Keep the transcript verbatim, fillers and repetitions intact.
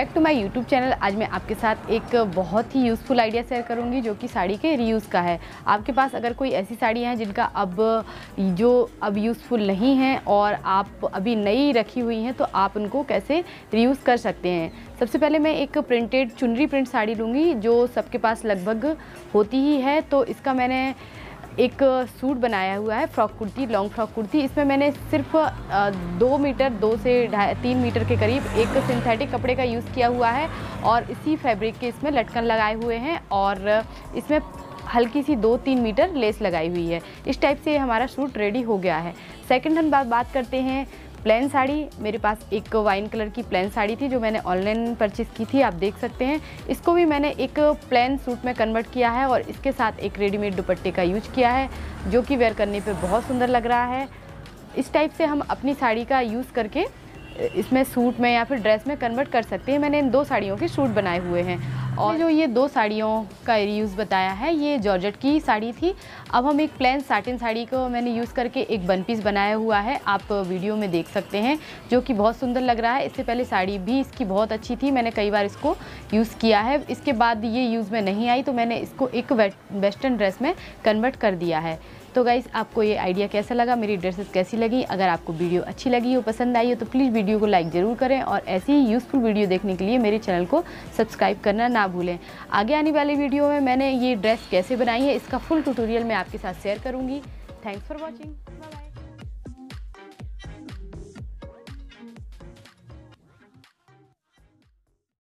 Back to my YouTube channel. आज मैं आपके साथ एक बहुत ही यूज़फुल आइडिया शेयर करूंगी जो कि साड़ी के रीयूज़ का है। आपके पास अगर कोई ऐसी साड़ियाँ हैं जिनका अब जो अब यूज़फुल नहीं हैं और आप अभी नई रखी हुई हैं, तो आप उनको कैसे रीयूज़ कर सकते हैं। सबसे पहले मैं एक प्रिंटेड चुनरी प्रिंट साड़ी लूँगी जो सबके पास लगभग होती ही है। तो इसका मैंने एक सूट बनाया हुआ है, frock kurti, long frock kurti. इसमें मैंने सिर्फ दो मीटर दो से ढाई तीन मीटर के करीब एक सिंथेटिक कपड़े का यूज़ किया हुआ है और इसी फैब्रिक के इसमें लटकन लगाए हुए हैं और इसमें हल्की सी दो तीन मीटर लेस लगाई हुई है। इस टाइप से हमारा सूट रेडी हो गया है। सेकंड हम बात बात करते हैं प्लेन साड़ी। मेरे पास एक वाइन कलर की प्लेन साड़ी थी जो मैंने ऑनलाइन परचेज़ की थी, आप देख सकते हैं। इसको भी मैंने एक प्लेन सूट में कन्वर्ट किया है और इसके साथ एक रेडीमेड दुपट्टे का यूज किया है जो कि वेयर करने पे बहुत सुंदर लग रहा है। इस टाइप से हम अपनी साड़ी का यूज़ करके इसमें सूट में या फिर ड्रेस में कन्वर्ट कर सकते हैं। मैंने इन दो साड़ियों के सूट बनाए हुए हैं और जो ये दो साड़ियों का यूज़ बताया है ये जॉर्जेट की साड़ी थी। अब हम एक प्लेन साटिन साड़ी को मैंने यूज़ करके एक वन पीस बनाया हुआ है, आप वीडियो में देख सकते हैं, जो कि बहुत सुंदर लग रहा है। इससे पहले साड़ी भी इसकी बहुत अच्छी थी, मैंने कई बार इसको यूज़ किया है। इसके बाद ये यूज़ में नहीं आई तो मैंने इसको एक वेस्टर्न ड्रेस में कन्वर्ट कर दिया है। तो गाइज़, आपको ये आइडिया कैसा लगा, मेरी ड्रेसेस कैसी लगी? अगर आपको वीडियो अच्छी लगी हो, पसंद आई हो, तो प्लीज़ वीडियो को लाइक ज़रूर करें और ऐसी ही यूज़फुल वीडियो देखने के लिए मेरे चैनल को सब्सक्राइब करना ना भूलें। आगे आने वाली वीडियो में मैंने ये ड्रेस कैसे बनाई है इसका फुल ट्यूटोरियल मैं आपके साथ शेयर करूँगी। Thanks for watching.